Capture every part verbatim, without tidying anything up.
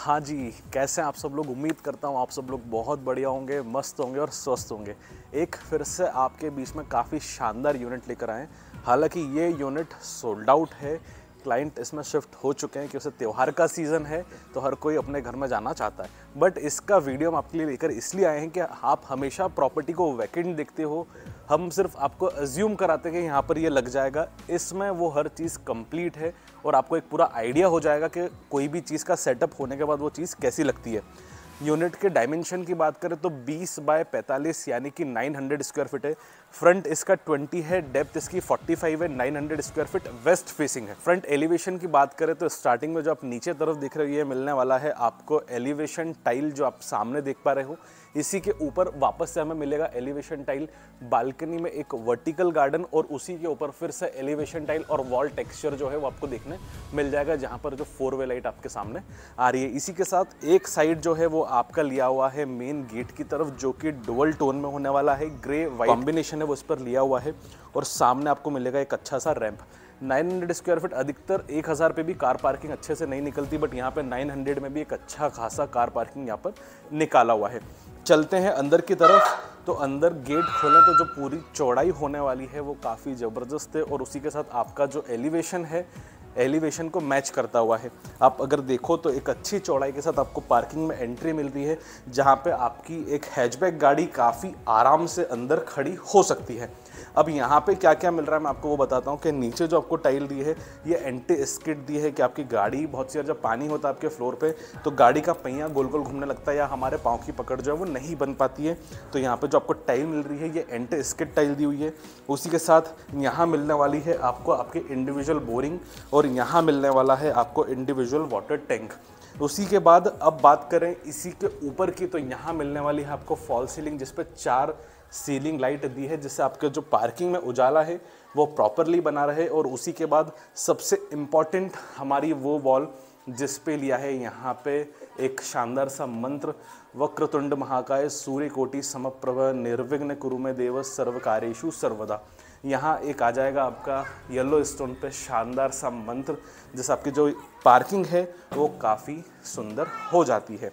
हाँ जी, कैसे हैं आप सब लोग। उम्मीद करता हूँ आप सब लोग बहुत बढ़िया होंगे, मस्त होंगे और स्वस्थ होंगे। एक फिर से आपके बीच में काफ़ी शानदार यूनिट लेकर आए हैं। हालांकि ये यूनिट सोल्ड आउट है, क्लाइंट इसमें शिफ्ट हो चुके हैं क्योंकि त्यौहार का सीज़न है तो हर कोई अपने घर में जाना चाहता है। बट इसका वीडियो हम आपके लिए लेकर इसलिए आए हैं कि आप हमेशा प्रॉपर्टी को वैकेंट देखते हो, हम सिर्फ आपको अज्यूम कराते हैं कि यहाँ पर ये लग जाएगा। इसमें वो हर चीज़ कंप्लीट है और आपको एक पूरा आइडिया हो जाएगा कि कोई भी चीज़ का सेटअप होने के बाद वो चीज़ कैसी लगती है। यूनिट के डायमेंशन की बात करें तो बीस बाय पैंतालीस यानी कि नौ सौ स्क्वायर फीट है। फ्रंट इसका बीस है, डेप्थ इसकी पैंतालीस है, नौ सौ स्क्वायर फीट वेस्ट फेसिंग है। फ्रंट एलिवेशन की बात करें तो स्टार्टिंग में जो आप नीचे तरफ दिख रहे हो ये मिलने वाला है आपको एलिवेशन टाइल, जो आप सामने देख पा रहे हो। इसी के ऊपर वापस से हमें मिलेगा एलिवेशन टाइल, बालकनी में एक वर्टिकल गार्डन और उसी के ऊपर फिर से एलिवेशन टाइल और वॉल टेक्सचर जो है वो आपको देखने मिल जाएगा, जहाँ पर जो फोर वे लाइट आपके सामने आ रही है। इसी के साथ एक साइड जो है वो आपका लिया हुआ है मेन गेट की तरफ, जो कि डुअल टोन में होने वाला है, ग्रे वाइट कॉम्बिनेशन है वो इस पर लिया हुआ है। और सामने आपको मिलेगा एक अच्छा सा रैंप। नौ सौ स्क्वायर फीट, अधिकतर एक हज़ार पे भी कार पार्किंग अच्छे से नहीं निकलती, बट यहाँ पे नौ सौ में भी एक अच्छा खासा कार पार्किंग यहाँ पर निकाला हुआ है। चलते हैं अंदर की तरफ। तो अंदर गेट खोलें तो जो पूरी चौड़ाई होने वाली है वो काफ़ी ज़बरदस्त है और उसी के साथ आपका जो एलिवेशन है एलिवेशन को मैच करता हुआ है। आप अगर देखो तो एक अच्छी चौड़ाई के साथ आपको पार्किंग में एंट्री मिल रही है, जहाँ पे आपकी एक हैचबैक गाड़ी काफ़ी आराम से अंदर खड़ी हो सकती है। अब यहाँ पे क्या क्या मिल रहा है मैं आपको वो बताता हूँ कि नीचे जो आपको टाइल दी है ये एंटी स्किड दी है कि आपकी गाड़ी बहुत सी बार जब पानी होता है आपके फ्लोर पे तो गाड़ी का पहिया गोल गोल घूमने लगता है या हमारे पाँव की पकड़ जो है वो नहीं बन पाती है। तो यहाँ पे जो आपको टाइल मिल रही है ये एंटी स्किड टाइल दी हुई है। उसी के साथ यहाँ मिलने वाली है आपको आपके इंडिविजुअल बोरिंग और यहाँ मिलने वाला है आपको इंडिविजुअल वाटर टैंक। उसी के बाद अब बात करें इसी के ऊपर की, तो यहाँ मिलने वाली है आपको फॉल सीलिंग, जिस पे चार सीलिंग लाइट दी है जिससे आपके जो पार्किंग में उजाला है वो प्रॉपरली बना रहे। और उसी के बाद सबसे इम्पॉर्टेंट हमारी वो वॉल जिस पे लिया है यहाँ पे एक शानदार सा मंत्र, वक्रतुंड महाकाय सूर्यकोटि समप्रभ निर्विघ्न कुरु मे देव सर्वकार्येषु सर्वदा। यहाँ एक आ जाएगा आपका येलो स्टोन पे शानदार सा मंत्र, जिससे आपकी जो पार्किंग है वो काफ़ी सुंदर हो जाती है।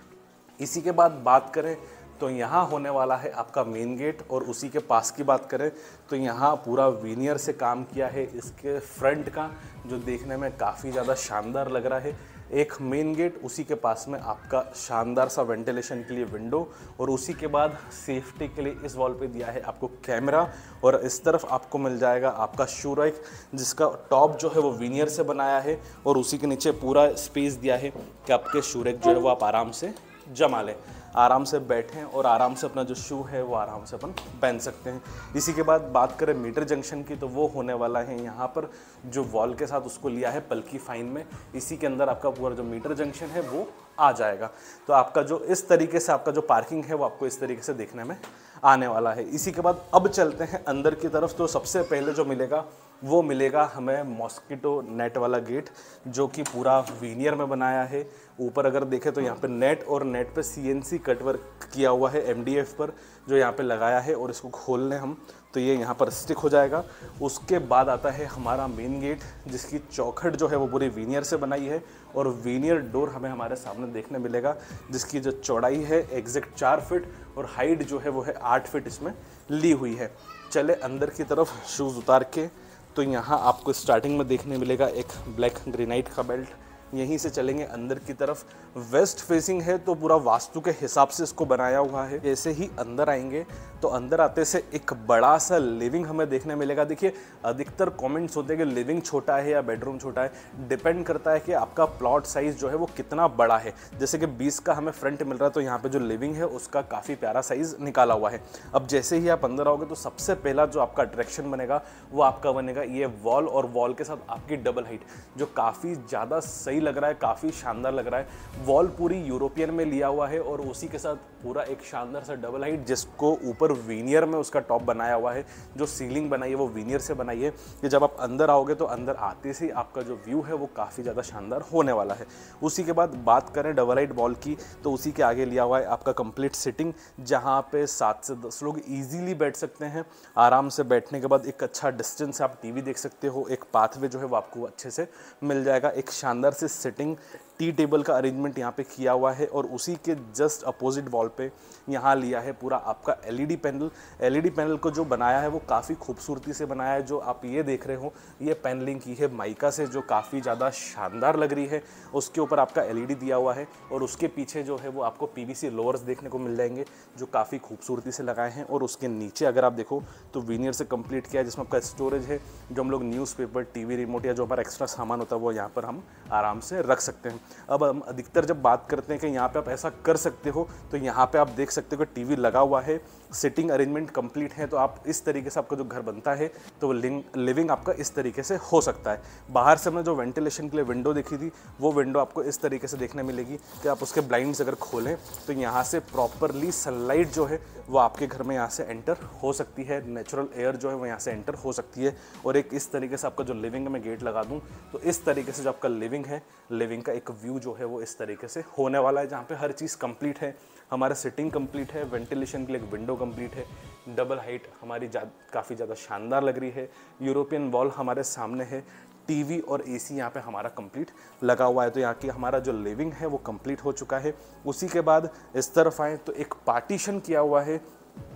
इसी के बाद बात करें तो यहाँ होने वाला है आपका मेन गेट और उसी के पास की बात करें तो यहाँ पूरा वीनियर से काम किया है इसके फ्रंट का, जो देखने में काफ़ी ज़्यादा शानदार लग रहा है। एक मेन गेट, उसी के पास में आपका शानदार सा वेंटिलेशन के लिए विंडो और उसी के बाद सेफ्टी के लिए इस वॉल पे दिया है आपको कैमरा। और इस तरफ आपको मिल जाएगा आपका शू रैक, जिसका टॉप जो है वो वीनियर से बनाया है और उसी के नीचे पूरा स्पेस दिया है कि आपके शू रैक जो है वो आप आराम से जमा लें, आराम से बैठें और आराम से अपना जो शू है वो आराम से अपन पहन सकते हैं। इसी के बाद बात करें मीटर जंक्शन की, तो वो होने वाला है यहाँ पर जो वॉल के साथ उसको लिया है पल्की फाइन में। इसी के अंदर आपका पूरा जो मीटर जंक्शन है वो आ जाएगा। तो आपका जो इस तरीके से आपका जो पार्किंग है वो आपको इस तरीके से देखने में आने वाला है। इसी के बाद अब चलते हैं अंदर की तरफ। तो सबसे पहले जो मिलेगा वो मिलेगा हमें मॉस्किटो नेट वाला गेट, जो कि पूरा वीनियर में बनाया है। ऊपर अगर देखें तो यहाँ पे नेट और नेट पे सीएनसी कटवर्क किया हुआ है एमडीएफ पर, जो यहाँ पे लगाया है। और इसको खोल लें हम तो ये यहाँ पर स्टिक हो जाएगा। उसके बाद आता है हमारा मेन गेट, जिसकी चौखट जो है वो पूरी वीनियर से बनाई है और वीनियर डोर हमें हमारे सामने देखने मिलेगा, जिसकी जो चौड़ाई है एग्जैक्ट चार फिट और हाइट जो है वो है आठ फिट इसमें ली हुई है। चले अंदर की तरफ शूज़ उतार के, तो यहाँ आपको स्टार्टिंग में देखने मिलेगा एक ब्लैक ग्रेनाइट का बेल्ट। यहीं से चलेंगे अंदर की तरफ। वेस्ट फेसिंग है तो पूरा वास्तु के हिसाब से इसको बनाया हुआ है। जैसे ही अंदर आएंगे तो अंदर आते से एक बड़ा सा लिविंग हमें देखने मिलेगा। देखिए अधिकतर कमेंट्स होते हैं कि लिविंग छोटा है या बेडरूम छोटा है, डिपेंड करता है कि आपका प्लॉट साइज़ जो है वो कितना बड़ा है। जैसे कि बीस का हमें फ्रंट मिल रहा है तो यहाँ पे जो लिविंग है उसका काफ़ी प्यारा साइज़ निकाला हुआ है। अब जैसे ही आप अंदर आओगे तो सबसे पहला जो आपका अट्रैक्शन बनेगा वो आपका बनेगा ये वॉल, और वॉल के साथ आपकी डबल हाइट, जो काफ़ी ज़्यादा सही लग रहा है, काफ़ी शानदार लग रहा है। वॉल पूरी यूरोपियन में लिया हुआ है और उसी के साथ पूरा एक शानदार सा डबल हाइट, जिसको ऊपर वीनियर में उसका टॉप बनाया हुआ है। जो सीलिंग बनाई है वो वीनियर से बनाई है कि जब आप अंदर आओगे तो अंदर आते से आपका जो व्यू है वो काफ़ी ज़्यादा शानदार होने वाला है। उसी के बाद बात करें डबल हाइट वॉल की, तो उसी के आगे लिया हुआ है आपका कंप्लीट सिटिंग, जहाँ पे सात से दस लोग ईजिली बैठ सकते हैं। आराम से बैठने के बाद एक अच्छा डिस्टेंस से आप टीवी देख सकते हो, एक पाथवे जो है वो आपको अच्छे से मिल जाएगा। एक शानदार से सिटिंग टी टेबल का अरेंजमेंट यहाँ पे किया हुआ है और उसी के जस्ट अपोजिट वॉल पे यहाँ लिया है पूरा आपका एलईडी पैनल। एलईडी पैनल को जो बनाया है वो काफ़ी खूबसूरती से बनाया है। जो आप ये देख रहे हो ये पैनलिंग की है माइका से, जो काफ़ी ज़्यादा शानदार लग रही है। उसके ऊपर आपका एलईडी दिया हुआ है और उसके पीछे जो है वो आपको पीवीसी लोअर्स देखने को मिल जाएंगे जो काफ़ी खूबसूरती से लगाए हैं। और उसके नीचे अगर आप देखो तो विनियर से कंप्लीट किया है, जिसमें आपका स्टोरेज है, जो हम लोग न्यूज़पेपर, टीवी रिमोट या जो हमारा एक्स्ट्रा सामान होता है वो यहाँ पर हम आराम से रख सकते हैं। अब हम अधिकतर जब बात करते हैं कि यहाँ पे आप ऐसा कर सकते हो, तो यहाँ पे आप देख सकते हो कि टीवी लगा हुआ है, सिटिंग अरेंजमेंट कंप्लीट है। तो आप इस तरीके से आपका जो घर बनता है तो वो लिविंग आपका इस तरीके से हो सकता है। बाहर से हमने जो वेंटिलेशन के लिए विंडो देखी थी वो विंडो आपको इस तरीके से देखने मिलेगी कि आप उसके ब्लाइंड्स अगर खोलें तो यहाँ से प्रॉपरली सनलाइट जो है वो आपके घर में यहाँ से एंटर हो सकती है, नेचुरल एयर जो है वो यहाँ से एंटर हो सकती है। और एक इस तरीके से आपका जो लिविंग में गेट लगा दूँ तो इस तरीके से जो आपका लिविंग है, लिविंग का एक व्यू जो है वो इस तरीके से होने वाला है, जहाँ पे हर चीज़ कंप्लीट है। हमारा सिटिंग कंप्लीट है, वेंटिलेशन के लिए एक विंडो कंप्लीट है, डबल हाइट हमारी काफ़ी ज़्यादा शानदार लग रही है, यूरोपियन वॉल हमारे सामने है, टीवी और एसी यहाँ पे हमारा कंप्लीट लगा हुआ है। तो यहाँ की हमारा जो लिविंग है वो कंप्लीट हो चुका है। उसी के बाद इस तरफ आए तो एक पार्टीशन किया हुआ है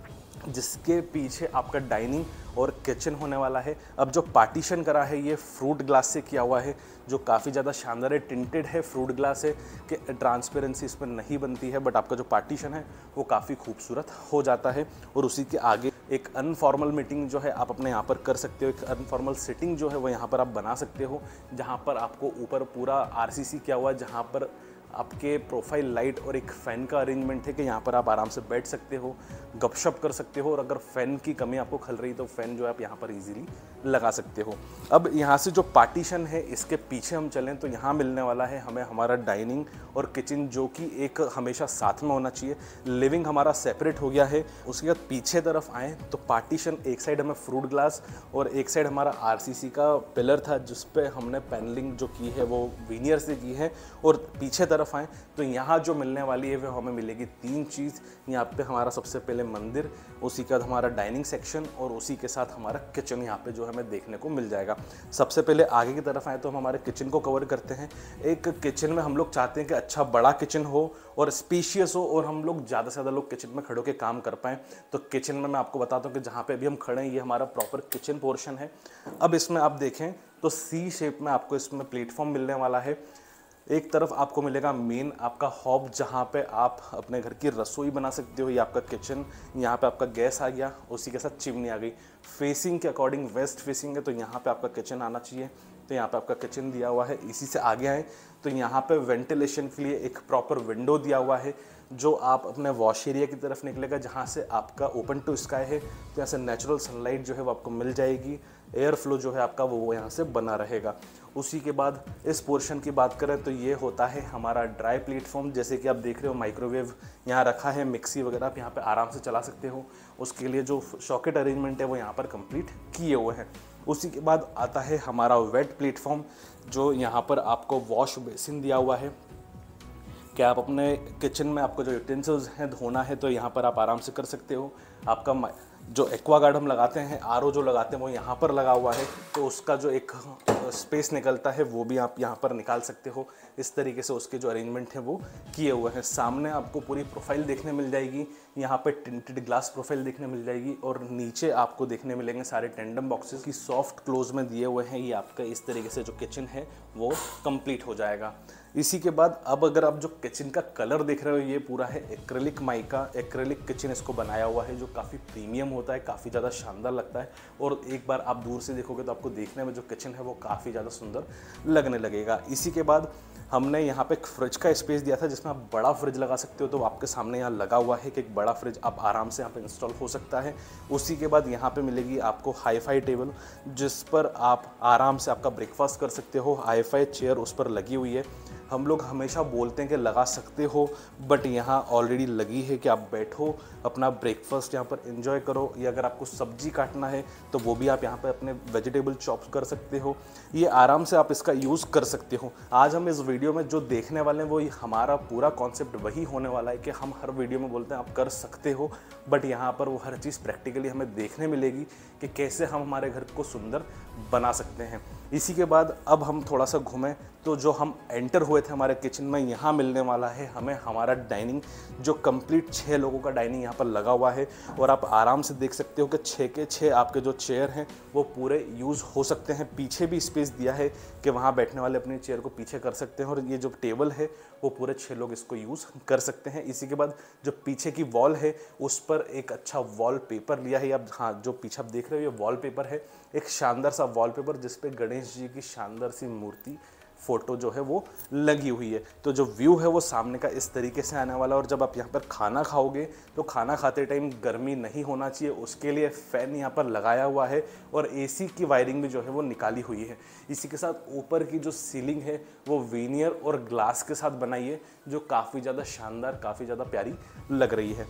जिसके पीछे आपका डाइनिंग और किचन होने वाला है। अब जो पार्टीशन करा है ये फ्रूट ग्लास से किया हुआ है जो काफ़ी ज़्यादा शानदार है, टिंटेड है, फ्रूट ग्लास है कि ट्रांसपेरेंसी इसमें नहीं बनती है, बट आपका जो पार्टीशन है वो काफ़ी खूबसूरत हो जाता है। और उसी के आगे एक अनफॉर्मल मीटिंग जो है आप अपने यहाँ पर कर सकते हो, एक अनफॉर्मल सिटिंग जो है वो यहाँ पर आप बना सकते हो, जहाँ पर आपको ऊपर पूरा आरसीसी किया हुआ है, जहाँ पर आपके प्रोफाइल लाइट और एक फ़ैन का अरेंजमेंट है कि यहाँ पर आप आराम से बैठ सकते हो, गपशप कर सकते हो। और अगर फ़ैन की कमी आपको खल रही तो फ़ैन जो है आप यहाँ पर इजीली लगा सकते हो। अब यहाँ से जो पार्टीशन है इसके पीछे हम चलें तो यहाँ मिलने वाला है हमें हमारा डाइनिंग और किचन, जो कि एक हमेशा साथ में होना चाहिए। लिविंग हमारा सेपरेट हो गया है। उसके बाद पीछे तरफ आएँ तो पार्टीशन, एक साइड हमें फ्रूट ग्लास और एक साइड हमारा आरसीसी का पिलर था जिस पे हमने पैनलिंग जो की है वो विनियर से की है। और पीछे तरफ आए तो यहाँ जो मिलने वाली है वो हमें मिलेगी तीन चीज़। यहाँ पे हमारा सबसे पहले मंदिर, उसी के बाद हमारा डाइनिंग सेक्शन और उसी के साथ हमारा किचन यहाँ पे जो हमें देखने को मिल जाएगा। सबसे पहले आगे की तरफ आए तो हम हमारे किचन को कवर करते हैं। एक किचन में हम लोग चाहते हैं कि अच्छा बड़ा किचन हो और स्पेशियस हो और हम लोग ज़्यादा से ज़्यादा लोग किचन में खड़े होकर काम कर पाएँ। तो किचन में मैं आपको बताता हूँ कि जहाँ पर अभी हम खड़े हैं ये हमारा प्रॉपर किचन पोर्शन है। अब इसमें आप देखें तो सी शेप में आपको इसमें प्लेटफॉर्म मिलने वाला है। एक तरफ आपको मिलेगा मेन आपका हॉब, जहाँ पे आप अपने घर की रसोई बना सकते हो। ये आपका किचन, यहाँ पे आपका गैस आ गया, उसी के साथ चिमनी आ गई। फेसिंग के अकॉर्डिंग वेस्ट फेसिंग है तो यहाँ पे आपका किचन आना चाहिए, तो यहाँ पे आपका किचन दिया हुआ है। इसी से आगे आए तो यहाँ पे वेंटिलेशन के लिए एक प्रॉपर विंडो दिया हुआ है जो आप अपने वॉश एरिया की तरफ निकलेगा, जहाँ से आपका ओपन टू स्काई है, तो यहाँ से नेचुरल सनलाइट जो है वो आपको मिल जाएगी। एयर फ्लो जो है आपका वो यहाँ से बना रहेगा। उसी के बाद इस पोर्शन की बात करें तो ये होता है हमारा ड्राई प्लेटफॉर्म। जैसे कि आप देख रहे हो माइक्रोवेव यहाँ रखा है, मिक्सी वगैरह आप यहाँ पे आराम से चला सकते हो। उसके लिए जो सॉकेट अरेंजमेंट है वो यहाँ पर कंप्लीट किए हुए हैं। उसी के बाद आता है हमारा वेट प्लेटफॉर्म, जो यहाँ पर आपको वॉश बेसिन दिया हुआ है कि आप अपने किचन में आपको जो यूटेंसिल्स हैं धोना है तो यहाँ पर आप आराम से कर सकते हो। आपका जो एक्वागार्ड हम लगाते हैं, आरओ जो लगाते हैं वो यहाँ पर लगा हुआ है, तो उसका जो एक स्पेस निकलता है वो भी आप यहाँ पर निकाल सकते हो। इस तरीके से उसके जो अरेंजमेंट हैं वो किए हुए हैं। सामने आपको पूरी प्रोफाइल देखने मिल जाएगी, यहाँ पे टिंटेड ग्लास प्रोफाइल देखने मिल जाएगी और नीचे आपको देखने मिलेंगे सारे टेंडम बॉक्सेस की सॉफ्ट क्लोज में दिए हुए हैं। ये आपका इस तरीके से जो किचन है वो कंप्लीट हो जाएगा। इसी के बाद अब अगर आप जो किचन का कलर देख रहे हो ये पूरा है एक्रेलिक माइका, एक्रेलिक किचन इसको बनाया हुआ है जो काफ़ी प्रीमियम होता है, काफ़ी ज़्यादा शानदार लगता है। और एक बार आप दूर से देखोगे तो आपको देखने में जो किचन है वो काफ़ी ज़्यादा सुंदर लगने लगेगा। इसी के बाद हमने यहाँ पे एक फ्रिज का स्पेस दिया था जिसमें आप बड़ा फ्रिज लगा सकते हो, तो आपके सामने यहाँ लगा हुआ है कि एक बड़ा फ्रिज आप आराम से यहाँ पे इंस्टॉल हो सकता है। उसी के बाद यहाँ पे मिलेगी आपको हाईफाई टेबल जिस पर आप आराम से आपका ब्रेकफास्ट कर सकते हो। हाईफाई चेयर उस पर लगी हुई है। हम लोग हमेशा बोलते हैं कि लगा सकते हो, बट यहाँ ऑलरेडी लगी है कि आप बैठो अपना ब्रेकफास्ट यहाँ पर एंजॉय करो, या अगर आपको सब्जी काटना है तो वो भी आप यहाँ पर अपने वेजिटेबल चॉप्स कर सकते हो। ये आराम से आप इसका यूज़ कर सकते हो। आज हम इस वीडियो में जो देखने वाले हैं वो हमारा पूरा कॉन्सेप्ट वही होने वाला है कि हम हर वीडियो में बोलते हैं आप कर सकते हो, बट यहाँ पर वो हर चीज़ प्रैक्टिकली हमें देखने मिलेगी कि कैसे हम हमारे घर को सुंदर बना सकते हैं। इसी के बाद अब हम थोड़ा सा घूमें तो जो हम एंटर हुए थे हमारे किचन में, यहाँ मिलने वाला है हमें हमारा डाइनिंग, जो कंप्लीट छः लोगों का डाइनिंग यहाँ पर लगा हुआ है। और आप आराम से देख सकते हो कि छः के छः आपके जो चेयर हैं वो पूरे यूज़ हो सकते हैं। पीछे भी स्पेस दिया है कि वहाँ बैठने वाले अपनी चेयर को पीछे कर सकते हैं, और ये जो टेबल है वो पूरे छः लोग इसको यूज़ कर सकते हैं। इसी के बाद जो पीछे की वॉल है उस पर एक अच्छा वॉल पेपर लिया है। अब हाँ, जो पीछे आप देख रहे हो ये वॉल पेपर है, एक शानदार सा वॉल पेपर जिस पे गणेश जी की शानदार सी मूर्ति फोटो जो है वो लगी हुई है। तो जो व्यू है वो सामने का इस तरीके से आने वाला है। और जब आप यहाँ पर खाना खाओगे तो खाना खाते टाइम गर्मी नहीं होना चाहिए, उसके लिए फ़ैन यहाँ पर लगाया हुआ है और एसी की वायरिंग भी जो है वो निकाली हुई है। इसी के साथ ऊपर की जो सीलिंग है वो वीनियर और ग्लास के साथ बनाई है, जो काफ़ी ज़्यादा शानदार, काफ़ी ज़्यादा प्यारी लग रही है।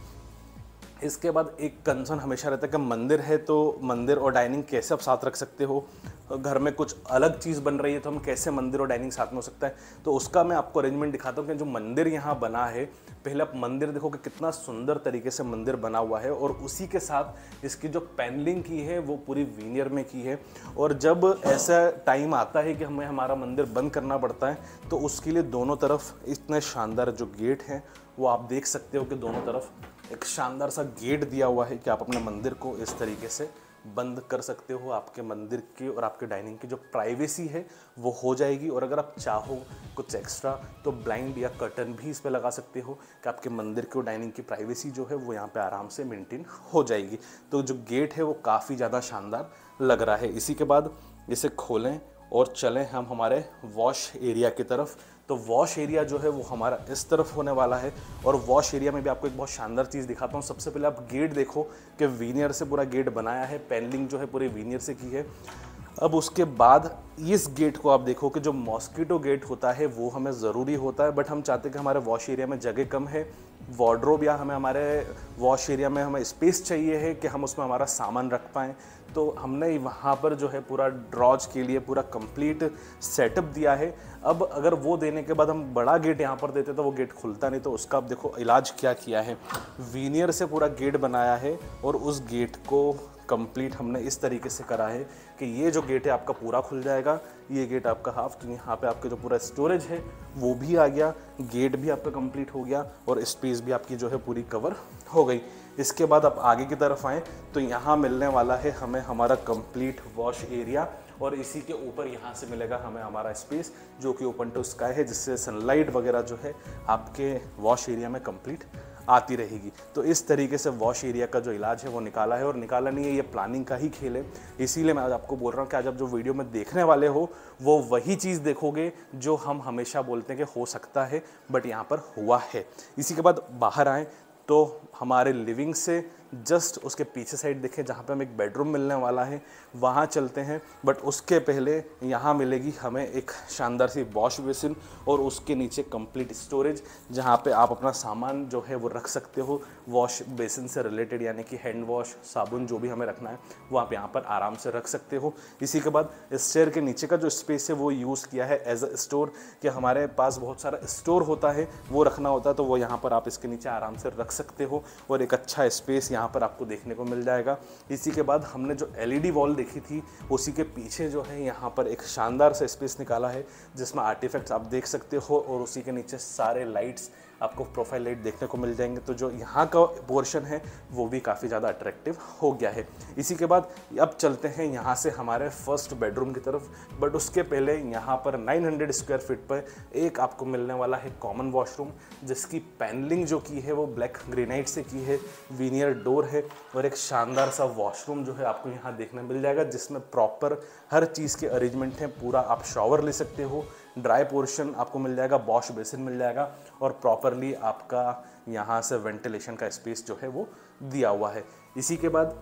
इसके बाद एक कंसर्न हमेशा रहता है कि मंदिर है तो मंदिर और डाइनिंग कैसे आप साथ रख सकते हो, घर में कुछ अलग चीज़ बन रही है तो हम कैसे मंदिर और डाइनिंग साथ में हो सकता है। तो उसका मैं आपको अरेंजमेंट दिखाता हूँ कि जो मंदिर यहाँ बना है, पहले आप मंदिर देखो कि कितना सुंदर तरीके से मंदिर बना हुआ है, और उसी के साथ इसकी जो पैनलिंग की है वो पूरी वीनियर में की है। और जब ऐसा टाइम आता है कि हमें हमारा मंदिर बंद करना पड़ता है तो उसके लिए दोनों तरफ इतने शानदार जो गेट हैं वो आप देख सकते हो कि दोनों तरफ एक शानदार सा गेट दिया हुआ है कि आप अपने मंदिर को इस तरीके से बंद कर सकते हो। आपके मंदिर की और आपके डाइनिंग की जो प्राइवेसी है वो हो जाएगी। और अगर आप चाहो कुछ एक्स्ट्रा तो ब्लाइंड या कर्टन भी इस पे लगा सकते हो कि आपके मंदिर की और डाइनिंग की प्राइवेसी जो है वो यहाँ पे आराम से मेंटेन हो जाएगी। तो जो गेट है वो काफ़ी ज़्यादा शानदार लग रहा है। इसी के बाद इसे खोलें और चलें हम हमारे वॉश एरिया की तरफ। तो वॉश एरिया जो है वो हमारा इस तरफ होने वाला है। और वॉश एरिया में भी आपको एक बहुत शानदार चीज़ दिखाता हूँ। सबसे पहले आप गेट देखो कि वीनियर से पूरा गेट बनाया है, पैनलिंग जो है पूरे वीनियर से की है। अब उसके बाद इस गेट को आप देखो कि जो मॉस्किटो गेट होता है वो हमें ज़रूरी होता है, बट हम चाहते हैं कि हमारे वॉश एरिया में जगह कम है, वार्डरोब या हमें हमारे वॉश एरिया में हमें स्पेस चाहिए है कि हम उसमें हमारा सामान रख पाएँ। तो हमने वहाँ पर जो है पूरा ड्रॉज के लिए पूरा कंप्लीट सेटअप दिया है। अब अगर वो देने के बाद हम बड़ा गेट यहाँ पर देते तो वो गेट खुलता नहीं। तो उसका अब देखो इलाज क्या किया है, वीनियर से पूरा गेट बनाया है और उस गेट को कंप्लीट हमने इस तरीके से करा है कि ये जो गेट है आपका पूरा खुल जाएगा, ये गेट आपका हाफ। तो यहाँ पे आपके जो पूरा स्टोरेज है वो भी आ गया, गेट भी आपका कंप्लीट हो गया और स्पेस भी आपकी जो है पूरी कवर हो गई। इसके बाद आप आगे की तरफ आएँ तो यहाँ मिलने वाला है हमें हमारा कंप्लीट वॉश एरिया, और इसी के ऊपर यहाँ से मिलेगा हमें हमारा स्पेस जो कि ओपन टू स्काई है, जिससे सनलाइट वगैरह जो है आपके वॉश एरिया में कंप्लीट आती रहेगी। तो इस तरीके से वॉश एरिया का जो इलाज है वो निकाला है, और निकाला नहीं है, ये प्लानिंग का ही खेल है। इसीलिए मैं आज आपको बोल रहा हूँ कि आज आप जो वीडियो में देखने वाले हो वो वही चीज़ देखोगे जो हम हमेशा बोलते हैं कि हो सकता है बट यहाँ पर हुआ है। इसी के बाद बाहर आएँ तो हमारे लिविंग से जस्ट उसके पीछे साइड देखें जहाँ पे हमें एक बेडरूम मिलने वाला है, वहाँ चलते हैं। बट उसके पहले यहाँ मिलेगी हमें एक शानदार सी वॉश बेसिन और उसके नीचे कंप्लीट स्टोरेज, जहाँ पे आप अपना सामान जो है वो रख सकते हो वॉश बेसिन से रिलेटेड, यानी कि हैंड वॉश, साबुन, जो भी हमें रखना है वो आप यहाँ पर आराम से रख सकते हो। इसी के बाद स्टेयर के नीचे का जो स्पेस है वो यूज़ किया है एज अ स्टोर, कि हमारे पास बहुत सारा स्टोर होता है वो रखना होता है, तो वो यहाँ पर आप इसके नीचे आराम से रख सकते हो और एक अच्छा स्पेस यहाँ पर आपको देखने को मिल जाएगा। इसी के बाद हमने जो एलईडी वॉल देखी थी उसी के पीछे जो है यहाँ पर एक शानदार सा स्पेस निकाला है जिसमें आर्टिफैक्ट्स आप देख सकते हो, और उसी के नीचे सारे लाइट्स आपको प्रोफाइल लाइट देखने को मिल जाएंगे। तो जो यहाँ का पोर्शन है वो भी काफ़ी ज़्यादा अट्रैक्टिव हो गया है। इसी के बाद अब चलते हैं यहाँ से हमारे फर्स्ट बेडरूम की तरफ, बट उसके पहले यहाँ पर नौ सौ स्क्वायर फीट पर एक आपको मिलने वाला है कॉमन वॉशरूम, जिसकी पैनलिंग जो की है वो ब्लैक ग्रेनाइट से की है, वीनियर डोर है, और एक शानदार सा वॉशरूम जो है आपको यहाँ देखने मिल जाएगा जिसमें प्रॉपर हर चीज़ के अरेंजमेंट हैं। पूरा आप शॉवर ले सकते हो, ड्राई पोर्शन आपको मिल जाएगा, वॉश बेसिन मिल जाएगा, और प्रॉपरली आपका यहाँ से वेंटिलेशन का स्पेस जो है वो दिया हुआ है। इसी के बाद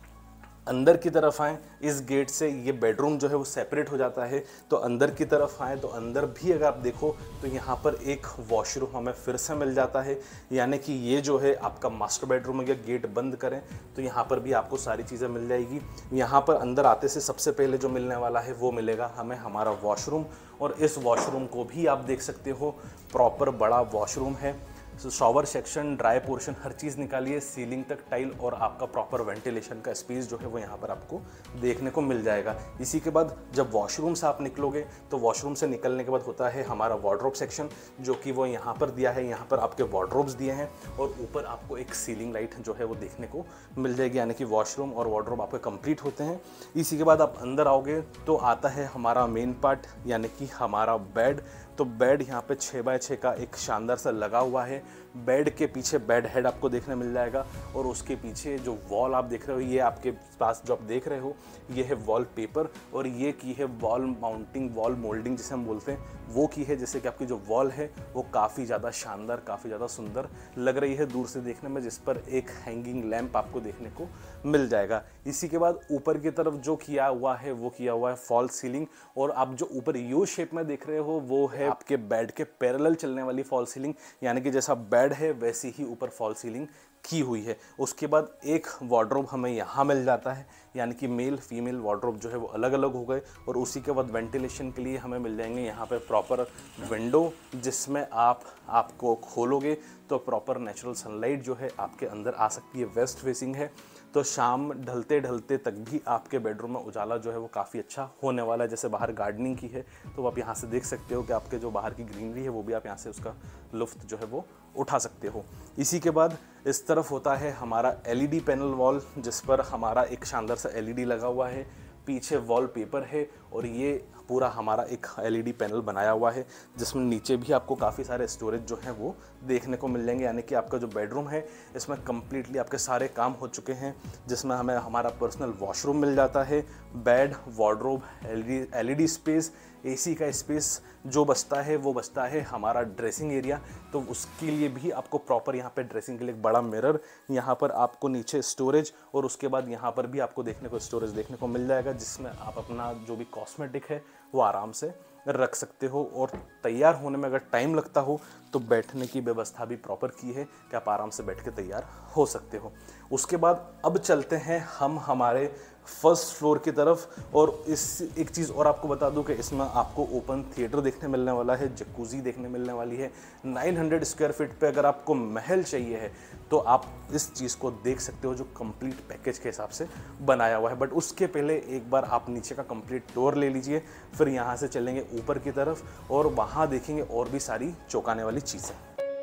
अंदर की तरफ आएँ, इस गेट से ये बेडरूम जो है वो सेपरेट हो जाता है। तो अंदर की तरफ आएँ तो अंदर भी अगर आप देखो तो यहाँ पर एक वॉशरूम हमें फिर से मिल जाता है, यानी कि ये जो है आपका मास्टर बेडरूम है। गेट बंद करें तो यहाँ पर भी आपको सारी चीज़ें मिल जाएगी। यहाँ पर अंदर आते से सबसे पहले जो मिलने वाला है वो मिलेगा हमें हमारा वॉशरूम, और इस वॉशरूम को भी आप देख सकते हो प्रॉपर बड़ा वॉशरूम है। शॉवर सेक्शन, ड्राई पोर्शन, हर चीज़ निकालिए, सीलिंग तक टाइल और आपका प्रॉपर वेंटिलेशन का स्पेस जो है वो यहाँ पर आपको देखने को मिल जाएगा। इसी के बाद जब वॉशरूम से आप निकलोगे तो वॉशरूम से निकलने के बाद होता है हमारा वार्डरोब सेक्शन, जो कि वो यहाँ पर दिया है। यहाँ पर आपके वार्डरोब्स दिए हैं और ऊपर आपको एक सीलिंग लाइट जो है वो देखने को मिल जाएगी, यानी कि वॉशरूम और वार्डरोब आपके कंप्लीट होते हैं। इसी के बाद आप अंदर आओगे तो आता है हमारा मेन पार्ट, यानी कि हमारा बेड। तो बेड यहाँ पे छः बाय छः का एक शानदार सा लगा हुआ है। बेड के पीछे बेड हेड आपको देखने मिल जाएगा और उसके पीछे जो वॉल आप देख रहे हो, ये आपके पास जो आप देख रहे हो ये है वॉल पेपर, और ये की है वॉल माउंटिंग, वॉल मोल्डिंग जिसे हम बोलते हैं, वो की है, जैसे कि आपकी जो वॉल है वो काफ़ी ज़्यादा शानदार, काफ़ी ज़्यादा सुंदर लग रही है दूर से देखने में, जिस पर एक हैंगिंग लैंप आपको देखने को मिल जाएगा। इसी के बाद ऊपर की तरफ जो किया हुआ है वो किया हुआ है फॉल सीलिंग, और आप जो ऊपर यू शेप में देख रहे हो वो है आपके बेड के पैरेलल चलने वाली फॉल सीलिंग, यानी कि जैसा बेड है वैसी ही ऊपर फॉल सीलिंग की हुई है। उसके बाद एक वार्डरोब हमें यहाँ मिल जाता है, यानी कि मेल फीमेल वार्डरोब जो है वो अलग अलग हो गए। और उसी के बाद वेंटिलेशन के लिए हमें मिल जाएंगे यहाँ पे प्रॉपर विंडो, जिसमें आप आपको खोलोगे तो प्रॉपर नेचुरल सनलाइट जो है आपके अंदर आ सकती है। वेस्ट फेसिंग है तो शाम ढलते ढलते तक भी आपके बेडरूम में उजाला जो है वो काफ़ी अच्छा होने वाला है। जैसे बाहर गार्डनिंग की है तो आप यहाँ से देख सकते हो कि आपके जो बाहर की ग्रीनरी है वो भी आप यहाँ से उसका लुफ्त जो है वो उठा सकते हो। इसी के बाद इस तरफ होता है हमारा एलईडी पैनल वॉल, जिस पर हमारा एक शानदार सा एलईडी लगा हुआ है। पीछे वॉल पेपर है और ये पूरा हमारा एक एलईडी पैनल बनाया हुआ है, जिसमें नीचे भी आपको काफ़ी सारे स्टोरेज जो हैं वो देखने को मिल जाएंगे। यानी कि आपका जो बेडरूम है इसमें कम्प्लीटली आपके सारे काम हो चुके हैं, जिसमें हमें हमारा पर्सनल वॉशरूम मिल जाता है, bed, wardrobe, LED LED space, AC का स्पेस जो बचता है वो बचता है हमारा ड्रेसिंग एरिया। तो उसके लिए भी आपको प्रॉपर यहाँ पे ड्रेसिंग के लिए एक बड़ा मिरर, यहाँ पर आपको नीचे स्टोरेज, और उसके बाद यहाँ पर भी आपको देखने को स्टोरेज देखने को मिल जाएगा, जिसमें आप अपना जो भी कॉस्मेटिक है वो आराम से रख सकते हो। और तैयार होने में अगर टाइम लगता हो तो बैठने की व्यवस्था भी प्रॉपर की है कि आप आराम से बैठ के तैयार हो सकते हो। उसके बाद अब चलते हैं हम हमारे फर्स्ट फ्लोर की तरफ, और इस एक चीज़ और आपको बता दूं कि इसमें आपको ओपन थिएटर देखने मिलने वाला है, जकूज़ी देखने मिलने वाली है। नौ सौ स्क्वायर फीट पे अगर आपको महल चाहिए है तो आप इस चीज़ को देख सकते हो, जो कंप्लीट पैकेज के हिसाब से बनाया हुआ है। बट उसके पहले एक बार आप नीचे का कंप्लीट टूर ले लीजिए, फिर यहाँ से चलेंगे ऊपर की तरफ और वहाँ देखेंगे और भी सारी चौंकाने वाली चीज़ें।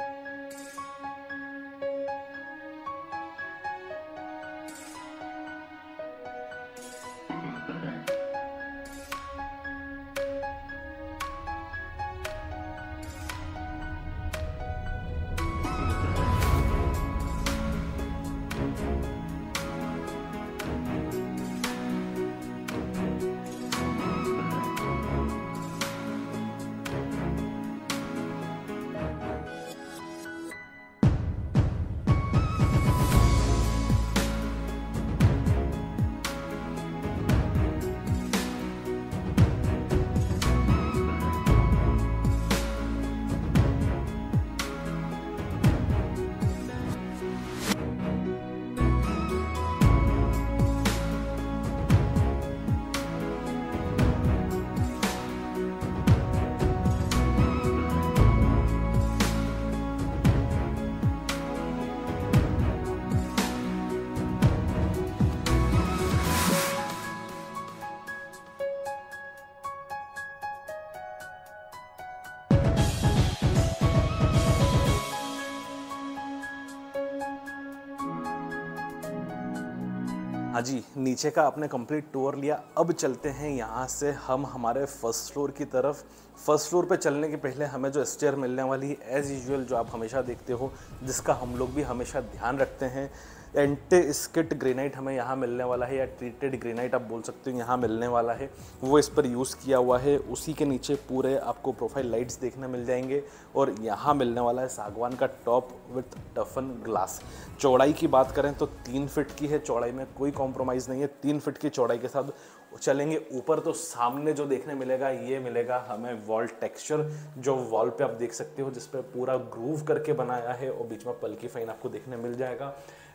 हाँ जी, नीचे का आपने कंप्लीट टूर लिया। अब चलते हैं यहाँ से हम हमारे फर्स्ट फ्लोर की तरफ। फर्स्ट फ्लोर पे चलने के पहले हमें जो स्टेयर मिलने वाली है एज़ यूजुअल जो आप हमेशा देखते हो, जिसका हम लोग भी हमेशा ध्यान रखते हैं, एंटी स्किट ग्रेनाइट हमें यहाँ मिलने वाला है, या ट्रीटेड ग्रेनाइट आप बोल सकते हो यहाँ मिलने वाला है, वो इस पर यूज़ किया हुआ है। उसी के नीचे पूरे आपको प्रोफाइल लाइट्स देखने मिल जाएंगे, और यहाँ मिलने वाला है सागवान का टॉप विथ टफन ग्लास। चौड़ाई की बात करें तो तीन फिट की है, चौड़ाई में कोई कॉम्प्रोमाइज़ नहीं है, तीन फिट की चौड़ाई के साथ चलेंगे ऊपर। तो सामने जो देखने मिलेगा ये मिलेगा हमें वॉल टेक्सचर, जो वॉल पे आप देख सकते हो, जिस पे पूरा ग्रूव करके बनाया है, और बीच में पल्की फाइन आपको देखने मिल जाएगा।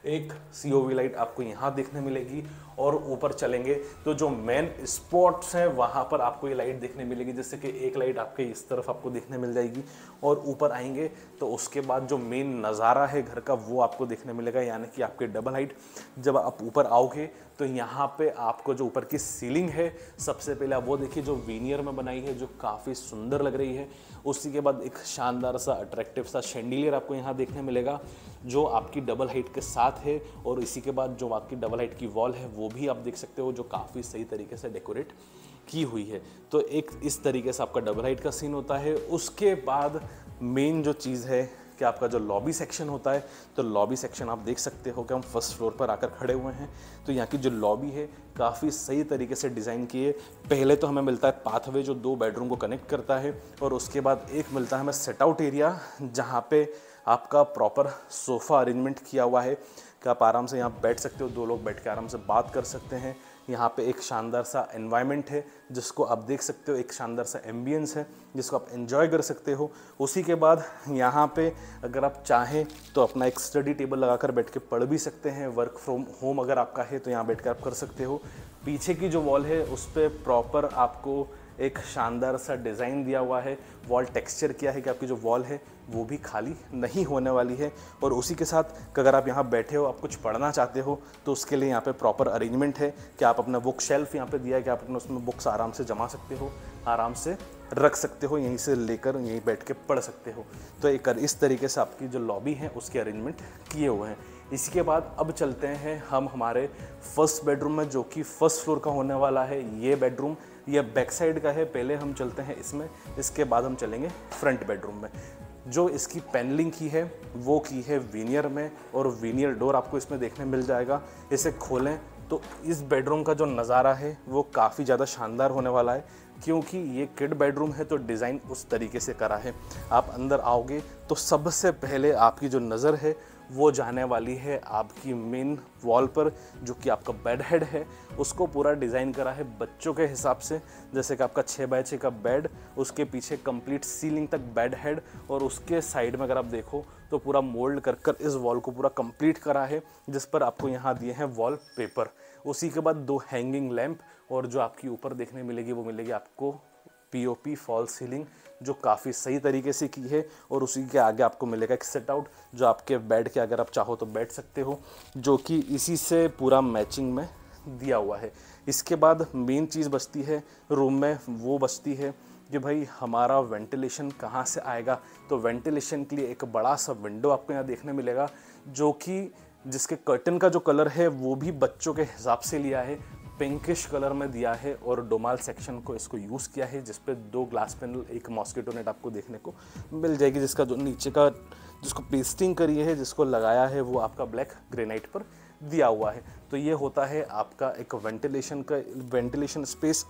एक सी ओ वी लाइट आपको यहाँ देखने मिलेगी, और ऊपर चलेंगे तो जो मेन स्पॉट्स हैं वहाँ पर आपको ये लाइट देखने मिलेगी, जैसे कि एक लाइट आपके इस तरफ आपको देखने मिल जाएगी, और ऊपर आएंगे तो उसके बाद जो मेन नज़ारा है घर का वो आपको देखने मिलेगा, यानी कि आपके डबल हाइट। जब आप ऊपर आओगे तो यहाँ पे आपको जो ऊपर की सीलिंग है, सबसे पहले आप वो देखिए जो वीनियर में बनाई है, जो काफ़ी सुंदर लग रही है। उसी के बाद एक शानदार सा अट्रैक्टिव सा शैंडिलियर आपको यहाँ देखने मिलेगा, जो आपकी डबल हाइट के साथ है, और इसी के बाद जो आपकी डबल हाइट की वॉल है वो भी आप देख सकते हो, जो काफ़ी सही तरीके से डेकोरेट की हुई है। तो एक इस तरीके से आपका डबल हाइट का सीन होता है। उसके बाद मेन जो चीज़ है कि आपका जो लॉबी सेक्शन होता है, तो लॉबी सेक्शन आप देख सकते हो कि हम फर्स्ट फ्लोर पर आकर खड़े हुए हैं। तो यहाँ की जो लॉबी है काफ़ी सही तरीके से डिज़ाइन की है। पहले तो हमें मिलता है पाथवे जो दो बेडरूम को कनेक्ट करता है, और उसके बाद एक मिलता है हमें सेट आउट एरिया, जहाँ पे आपका प्रॉपर सोफ़ा अरेंजमेंट किया हुआ है कि आप आराम से यहाँ बैठ सकते हो, दो लोग बैठ के आराम से बात कर सकते हैं। यहाँ पे एक शानदार सा एनवायरनमेंट है जिसको आप देख सकते हो, एक शानदार सा एम्बियंस है जिसको आप एंजॉय कर सकते हो। उसी के बाद यहाँ पे अगर आप चाहें तो अपना एक स्टडी टेबल लगाकर बैठ के पढ़ भी सकते हैं। वर्क फ्रॉम होम अगर आपका है तो यहाँ बैठ कर आप कर सकते हो। पीछे की जो वॉल है उस पर प्रॉपर आपको एक शानदार सा डिज़ाइन दिया हुआ है, वॉल टेक्सचर किया है कि आपकी जो वॉल है वो भी खाली नहीं होने वाली है। और उसी के साथ अगर आप यहाँ बैठे हो, आप कुछ पढ़ना चाहते हो, तो उसके लिए यहाँ पे प्रॉपर अरेंजमेंट है कि आप अपना बुक शेल्फ यहाँ पे दिया है कि आप अपने उसमें बुक्स आराम से जमा सकते हो, आराम से रख सकते हो, यहीं से लेकर यहीं बैठ के पढ़ सकते हो। तो एक इस तरीके से आपकी जो लॉबी है उसके अरेंजमेंट किए हुए हैं। इसके बाद अब चलते हैं हम हमारे फर्स्ट बेडरूम में, जो कि फर्स्ट फ्लोर का होने वाला है। ये बेडरूम ये बैक साइड का है। पहले हम चलते हैं इसमें, इसके बाद हम चलेंगे फ्रंट बेडरूम में। जो इसकी पैनलिंग की है वो की है वीनियर में, और वीनियर डोर आपको इसमें देखने मिल जाएगा। इसे खोलें तो इस बेडरूम का जो नज़ारा है वो काफ़ी ज़्यादा शानदार होने वाला है, क्योंकि ये किड बेडरूम है तो डिज़ाइन उस तरीके से करा है। आप अंदर आओगे तो सबसे पहले आपकी जो नज़र है वो जाने वाली है आपकी मेन वॉल पर, जो कि आपका बेड हेड है। उसको पूरा डिज़ाइन करा है बच्चों के हिसाब से, जैसे कि आपका छः बाय छः का बेड, उसके पीछे कंप्लीट सीलिंग तक बेड हेड, और उसके साइड में अगर आप देखो तो पूरा मोल्ड कर कर इस वॉल को पूरा कंप्लीट करा है, जिस पर आपको यहाँ दिए हैं वॉल पेपर। उसी के बाद दो हैंगिंग लैंप, और जो आपकी ऊपर देखने मिलेगी वो मिलेगी आपको पीओपी फॉल सीलिंग, जो काफ़ी सही तरीके से की है। और उसी के आगे आपको मिलेगा एक सेट आउट, जो आपके बेड के अगर आप चाहो तो बैठ सकते हो, जो कि इसी से पूरा मैचिंग में दिया हुआ है। इसके बाद मेन चीज़ बचती है रूम में, वो बचती है कि भाई हमारा वेंटिलेशन कहाँ से आएगा। तो वेंटिलेशन के लिए एक बड़ा सा विंडो आपको यहाँ देखने मिलेगा, जो कि जिसके कर्टन का जो कलर है वो भी बच्चों के हिसाब से लिया है, पिंकिश कलर में दिया है, और डोमाल सेक्शन को इसको यूज़ किया है, जिस पे दो ग्लास पैनल, एक मॉस्किटो नेट आपको देखने को मिल जाएगी, जिसका जो नीचे का जिसको पेस्टिंग करी है, जिसको लगाया है, वो आपका ब्लैक ग्रेनाइट पर दिया हुआ है। तो ये होता है आपका एक वेंटिलेशन का वेंटिलेशन स्पेस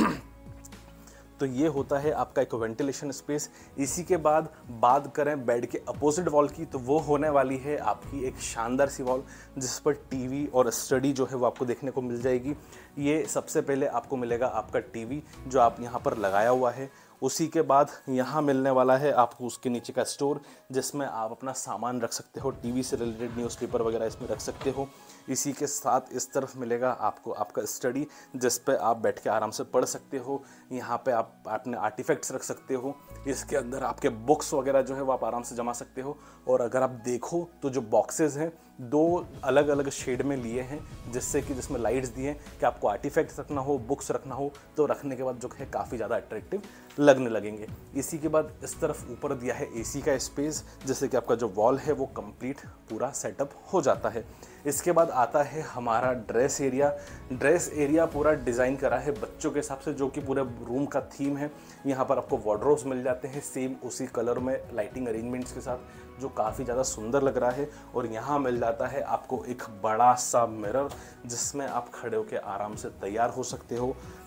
तो ये होता है आपका एक वेंटिलेशन स्पेस। इसी के बाद बात करें बेड के अपोजिट वॉल की, तो वो होने वाली है आपकी एक शानदार सी वॉल, जिस पर टीवी और स्टडी जो है वो आपको देखने को मिल जाएगी। ये सबसे पहले आपको मिलेगा आपका टीवी, जो आप यहाँ पर लगाया हुआ है। उसी के बाद यहाँ मिलने वाला है आपको उसके नीचे का स्टोर, जिसमें आप अपना सामान रख सकते हो, टीवी से रिलेटेड न्यूज़पेपर वगैरह इसमें रख सकते हो। इसी के साथ इस तरफ मिलेगा आपको आपका स्टडी, जिस पे आप बैठ के आराम से पढ़ सकते हो। यहाँ पे आप अपने आर्टिफैक्ट्स रख सकते हो। इसके अंदर आपके बुक्स वगैरह जो है वो आप आराम से जमा सकते हो। और अगर आप देखो तो जो बॉक्सेस हैं दो अलग अलग शेड में लिए हैं, जिससे कि जिसमें लाइट्स दिए हैं कि आपको आर्टिफैक्ट्स रखना हो, बुक्स रखना हो, तो रखने के बाद जो है काफ़ी ज़्यादा अट्रैक्टिव लगने लगेंगे। इसी के बाद इस तरफ ऊपर दिया है एसी का स्पेस, जिससे कि आपका जो वॉल है वो कंप्लीट पूरा सेटअप हो जाता है। इसके बाद आता है हमारा ड्रेस एरिया। ड्रेस एरिया पूरा डिज़ाइन करा है बच्चों के हिसाब से, जो कि पूरे रूम का थीम है। यहाँ पर आपको वार्डरोब्स मिल जाते हैं सेम उसी कलर में लाइटिंग अरेंजमेंट्स के साथ, जो काफ़ी ज़्यादा सुंदर लग रहा है। और यहाँ मिल जाता है आपको एक बड़ा सा मिरर, जिसमें आप खड़े होकर आराम से तैयार हो सकते हो।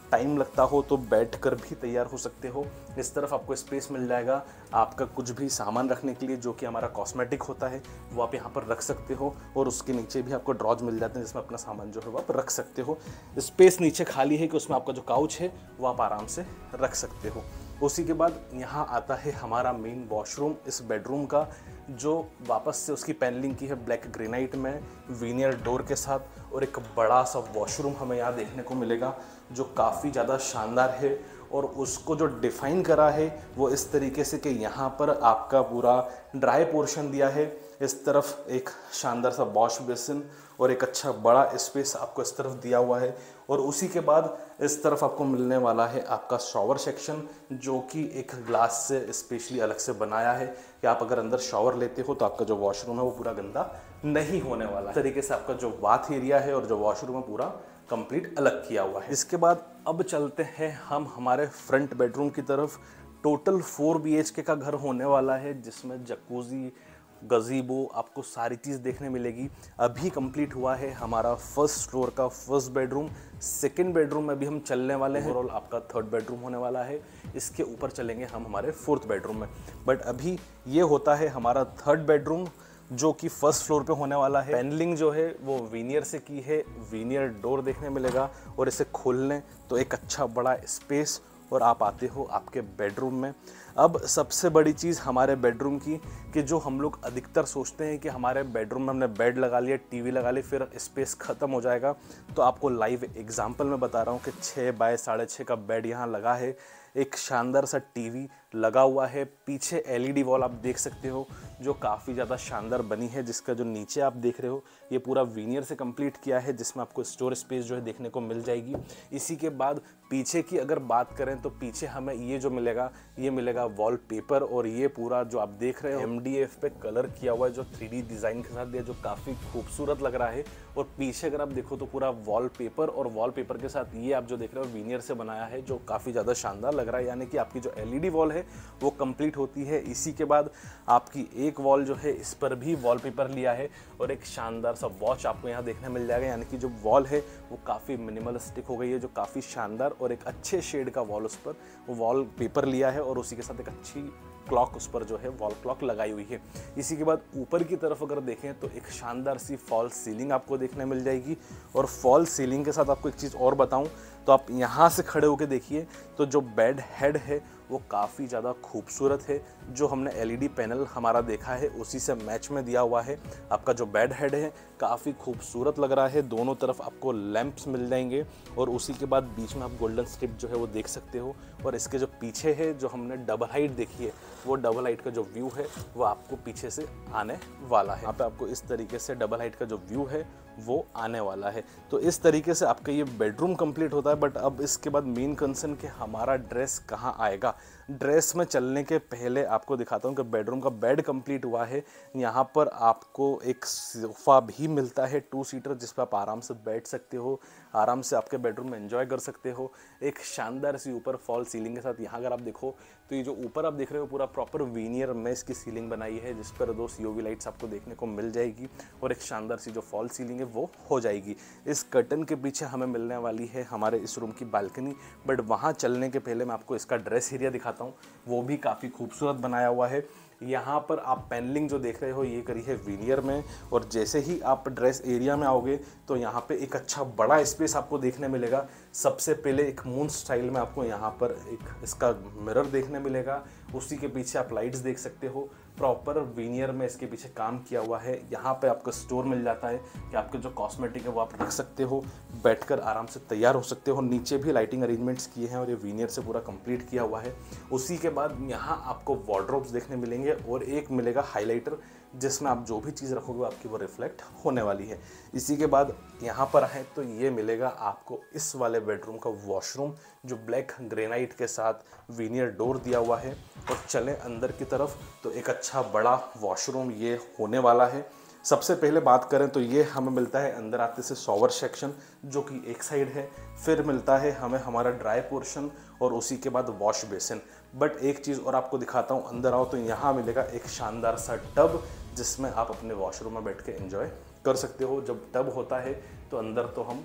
टाइम लगता हो तो बैठकर भी तैयार हो सकते हो। इस तरफ आपको स्पेस मिल जाएगा आपका कुछ भी सामान रखने के लिए जो कि हमारा कॉस्मेटिक होता है वो आप यहाँ पर रख सकते हो, और उसके नीचे भी आपको ड्रॉज मिल जाते हैं जिसमें अपना सामान जो है वो आप रख सकते हो। स्पेस नीचे खाली है कि उसमें आपका जो काउच है वो आप आराम से रख सकते हो। उसी के बाद यहाँ आता है हमारा मेन वॉशरूम इस बेडरूम का, जो वापस से उसकी पैनलिंग की है ब्लैक ग्रेनाइट में वीनियर डोर के साथ, और एक बड़ा सा वॉशरूम हमें यहाँ देखने को मिलेगा जो काफ़ी ज़्यादा शानदार है। और उसको जो डिफ़ाइन करा है वो इस तरीके से कि यहाँ पर आपका पूरा ड्राई पोर्शन दिया है, इस तरफ एक शानदार सा वॉश बेसिन और एक अच्छा बड़ा स्पेस आपको इस तरफ दिया हुआ है। और उसी के बाद इस तरफ आपको मिलने वाला है आपका शॉवर सेक्शन, जो कि एक ग्लास से स्पेशली अलग से बनाया है कि आप अगर अंदर शॉवर लेते हो तो आपका जो वॉशरूम है वो पूरा गंदा नहीं होने वाला है। इस तरीके से आपका जो बाथ एरिया है और जो वॉशरूम है पूरा कंप्लीट अलग किया हुआ है। इसके बाद अब चलते हैं हम हमारे फ्रंट बेडरूम की तरफ। टोटल फोर बी एच के का घर होने वाला है जिसमें जकूजी, गजीबो, आपको सारी चीज़ देखने मिलेगी। अभी कंप्लीट हुआ है हमारा फर्स्ट फ्लोर का फर्स्ट बेडरूम। सेकंड बेडरूम में भी हम चलने वाले हैं, ओवरऑल आपका थर्ड बेडरूम होने वाला है। इसके ऊपर चलेंगे हम हमारे फोर्थ बेडरूम में, बट अभी ये होता है हमारा थर्ड बेडरूम जो कि फर्स्ट फ्लोर पे होने वाला है। पैनलिंग जो है वो वीनियर से की है, वीनियर डोर देखने मिलेगा, और इसे खोलने तो एक अच्छा बड़ा स्पेस और आप आते हो आपके बेडरूम में। अब सबसे बड़ी चीज़ हमारे बेडरूम की कि जो हम लोग अधिकतर सोचते हैं कि हमारे बेडरूम में हमने बेड लगा लिया, टीवी लगा ली, फिर स्पेस ख़त्म हो जाएगा, तो आपको लाइव एग्जांपल में बता रहा हूँ कि छः बाय साढ़े छः का बेड यहाँ लगा है। एक शानदार सा टीवी लगा हुआ है, पीछे एलईडी वॉल आप देख सकते हो जो काफ़ी ज़्यादा शानदार बनी है, जिसका जो नीचे आप देख रहे हो ये पूरा वीनियर से कंप्लीट किया है, जिसमें आपको स्टोर स्पेस जो है देखने को मिल जाएगी। इसी के बाद पीछे की अगर बात करें तो पीछे हमें ये जो मिलेगा ये मिलेगा वॉलपेपर, और ये पूरा जो आप देख रहे हो एमडीएफ पे कलर किया हुआ है जो थ्री डी डिज़ाइन के साथ दिया, जो काफ़ी खूबसूरत लग रहा है। और पीछे अगर आप देखो तो पूरा वॉलपेपर, और वॉलपेपर के साथ ये आप जो देख रहे हो वीनियर से बनाया है जो काफ़ी ज़्यादा शानदार लग रहा है, यानी कि आपकी जो एलईडी वॉल है वो कंप्लीट होती है। इसी के बाद आपकी एक वॉल जो है इस पर भी वॉलपेपर लिया है, और एक शानदार सा वॉच आपको यहाँ देखने मिल जाएगा, यानी कि जो वॉल है वो काफ़ी मिनिमलिस्टिक हो गई है, जो काफ़ी शानदार, और एक अच्छे शेड का वॉल उस पर वॉल पेपर लिया है, और उसी के साथ एक अच्छी क्लॉक उस पर जो है वॉल क्लॉक लगाई हुई है। इसी के बाद ऊपर की तरफ अगर देखें तो एक शानदार सी फॉल सीलिंग आपको देखने मिल जाएगी। और फॉल सीलिंग के साथ आपको एक चीज़ और बताऊं तो आप यहाँ से खड़े होकर देखिए तो जो बेड हेड है वो काफ़ी ज़्यादा खूबसूरत है, जो हमने एलईडी पैनल हमारा देखा है उसी से मैच में दिया हुआ है। आपका जो बेड हेड है काफ़ी खूबसूरत लग रहा है, दोनों तरफ आपको लैंप्स मिल जाएंगे, और उसी के बाद बीच में आप गोल्डन स्ट्रिप जो है वो देख सकते हो। और इसके जो पीछे है जो हमने डबल हाइट देखी है वो डबल हाइट का जो व्यू है वो आपको पीछे से आने वाला है। यहाँ पे आपको इस तरीके से डबल हाइट का जो व्यू है वो आने वाला है। तो इस तरीके से आपका ये बेडरूम कंप्लीट होता है। बट अब इसके बाद मेन कंसर्न कि हमारा ड्रेस कहाँ आएगा। ड्रेस में चलने के पहले आपको दिखाता हूँ कि बेडरूम का बेड कंप्लीट हुआ है। यहाँ पर आपको एक सोफ़ा भी मिलता है टू सीटर, जिस पर आप आराम से बैठ सकते हो, आराम से आपके बेडरूम में एंजॉय कर सकते हो। एक शानदार सी ऊपर फॉल सीलिंग के साथ यहाँ अगर आप देखो तो ये जो ऊपर आप देख रहे हो पूरा प्रॉपर वीनियर में इसकी सीलिंग बनाई है, जिस पर दो सीओवी लाइट्स आपको देखने को मिल जाएगी, और एक शानदार सी जो फॉल सीलिंग है वो हो जाएगी। इस कर्टन के पीछे हमें मिलने वाली है हमारे इस रूम की बालकनी। बट वहाँ चलने के पहले मैं आपको इसका ड्रेस एरिया दिखाता हूँ, वो भी काफ़ी खूबसूरत बनाया हुआ है। यहाँ पर आप पैनलिंग जो देख रहे हो ये करी है वीनियर में, और जैसे ही आप ड्रेस एरिया में आओगे तो यहाँ पे एक अच्छा बड़ा स्पेस आपको देखने मिलेगा। सबसे पहले एक मून स्टाइल में आपको यहाँ पर एक इसका मिरर देखने मिलेगा, उसी के पीछे आप लाइट्स देख सकते हो, प्रॉपर वीनियर में इसके पीछे काम किया हुआ है। यहाँ पे आपको स्टोर मिल जाता है कि आपके जो कॉस्मेटिक है वो आप रख सकते हो, बैठकर आराम से तैयार हो सकते हो। नीचे भी लाइटिंग अरेंजमेंट्स किए हैं और ये वीनियर से पूरा कंप्लीट किया हुआ है। उसी के बाद यहाँ आपको वार्डरोब्स देखने मिलेंगे, और एक मिलेगा हाइलाइटर जिसमें आप जो भी चीज़ रखोगे आपकी वो रिफ्लेक्ट होने वाली है। इसी के बाद यहाँ पर आए तो ये मिलेगा आपको इस वाले बेडरूम का वॉशरूम, जो ब्लैक ग्रेनाइट के साथ वीनियर डोर दिया हुआ है। और चलें अंदर की तरफ तो एक अच्छा बड़ा वॉशरूम ये होने वाला है। सबसे पहले बात करें तो ये हमें मिलता है अंदर आते से शॉवर सेक्शन जो कि एक साइड है, फिर मिलता है हमें हमारा ड्राई पोर्शन, और उसी के बाद वॉश बेसिन। बट एक चीज़ और आपको दिखाता हूँ, अंदर आओ तो यहाँ मिलेगा एक शानदार सा टब, जिसमें आप अपने वॉशरूम में बैठ के एंजॉय कर सकते हो। जब टब होता है तो अंदर तो हम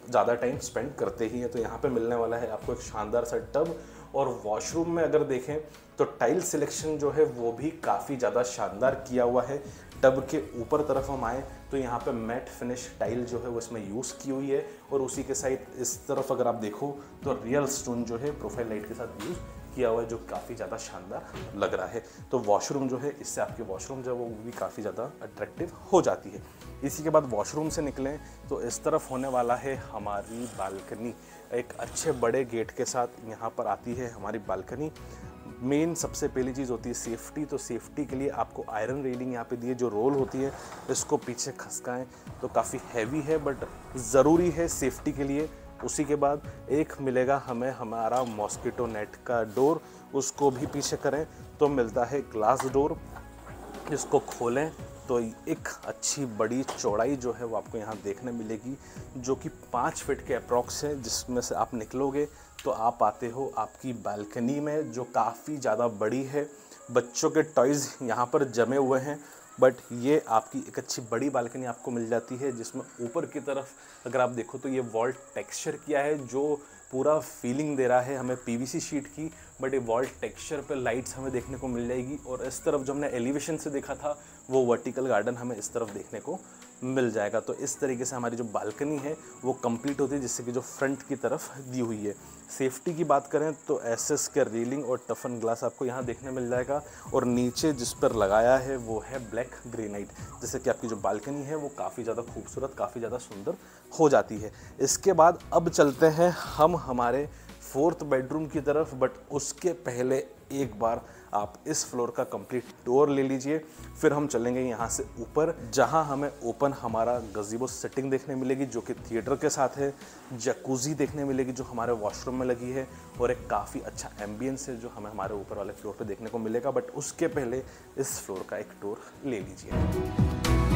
ज़्यादा टाइम स्पेंड करते ही हैं। तो यहाँ पे मिलने वाला है आपको एक शानदार सा टब, और वॉशरूम में अगर देखें तो टाइल सिलेक्शन जो है वो भी काफ़ी ज़्यादा शानदार किया हुआ है। टब के ऊपर तरफ हम आए तो यहाँ पे मैट फिनिश टाइल जो है वो इसमें यूज़ की हुई है, और उसी के साथ इस तरफ अगर आप देखो तो रियल स्टोन जो है प्रोफाइल लाइट के साथ यूज़ किया हुआ है, जो काफ़ी ज़्यादा शानदार लग रहा है। तो वॉशरूम जो है, इससे आपकी वॉशरूम जो है वो भी काफ़ी ज़्यादा अट्रैक्टिव हो जाती है। इसी के बाद वॉशरूम से निकलें तो इस तरफ होने वाला है हमारी बालकनी। एक अच्छे बड़े गेट के साथ यहाँ पर आती है हमारी बालकनी। मेन सबसे पहली चीज़ होती है सेफ्टी। तो सेफ्टी के लिए आपको आयरन रेलिंग यहाँ पे दी है, जो रोल होती है इसको पीछे खसकाएं तो काफ़ी हैवी है बट ज़रूरी है सेफ्टी के लिए। उसी के बाद एक मिलेगा हमें हमारा मॉस्किटो नेट का डोर, उसको भी पीछे करें तो मिलता है ग्लास डोर। इसको खोलें तो एक अच्छी बड़ी चौड़ाई जो है वो आपको यहाँ देखने मिलेगी, जो कि पाँच फीट के अप्रॉक्स है, जिसमें से आप निकलोगे तो आप आते हो आपकी बालकनी में, जो काफ़ी ज़्यादा बड़ी है। बच्चों के टॉयज़ यहाँ पर जमे हुए हैं, बट ये आपकी एक अच्छी बड़ी बालकनी आपको मिल जाती है, जिसमें ऊपर की तरफ अगर आप देखो तो ये वॉल टेक्सचर किया है, जो पूरा फीलिंग दे रहा है हमें पीवीसी शीट की, बट ये वॉल टेक्सचर पे लाइट्स हमें देखने को मिल जाएगी। और इस तरफ जो हमने एलिवेशन से देखा था वो वर्टिकल गार्डन हमें इस तरफ देखने को मिल जाएगा। तो इस तरीके से हमारी जो बालकनी है वो कंप्लीट होती है, जिससे कि जो फ्रंट की तरफ दी हुई है। सेफ्टी की बात करें तो एसएस के रेलिंग और टफन ग्लास आपको यहाँ देखने मिल जाएगा, और नीचे जिस पर लगाया है वो है ब्लैक ग्रेनाइट, जिससे कि आपकी जो बालकनी है वो काफ़ी ज़्यादा खूबसूरत, काफ़ी ज़्यादा सुंदर हो जाती है। इसके बाद अब चलते हैं हम हमारे फोर्थ बेडरूम की तरफ, बट उसके पहले एक बार आप इस फ्लोर का कंप्लीट टूर ले लीजिए। फिर हम चलेंगे यहाँ से ऊपर, जहाँ हमें ओपन हमारा गज़ीबो सेटिंग देखने मिलेगी, जो कि थिएटर के साथ है। जकूज़ी देखने मिलेगी जो हमारे वॉशरूम में लगी है, और एक काफ़ी अच्छा एम्बियंस है जो हमें हमारे ऊपर वाले फ्लोर पे देखने को मिलेगा। बट उसके पहले इस फ्लोर का एक टूर ले लीजिए।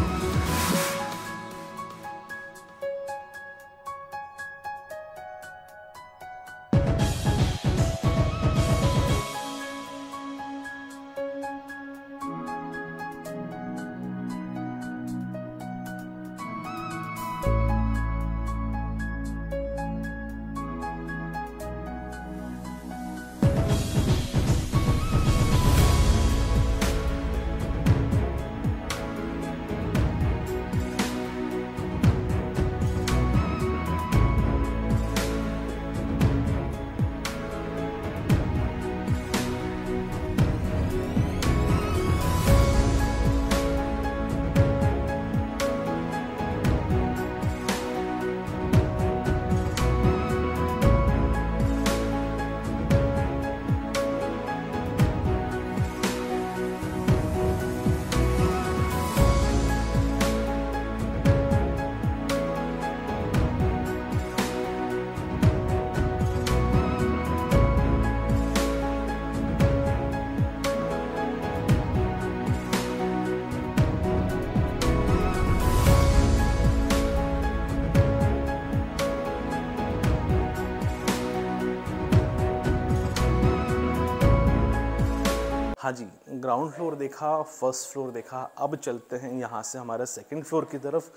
हाँ जी, ग्राउंड फ्लोर देखा, फर्स्ट फ्लोर देखा, अब चलते हैं यहाँ से हमारे सेकंड फ्लोर की तरफ,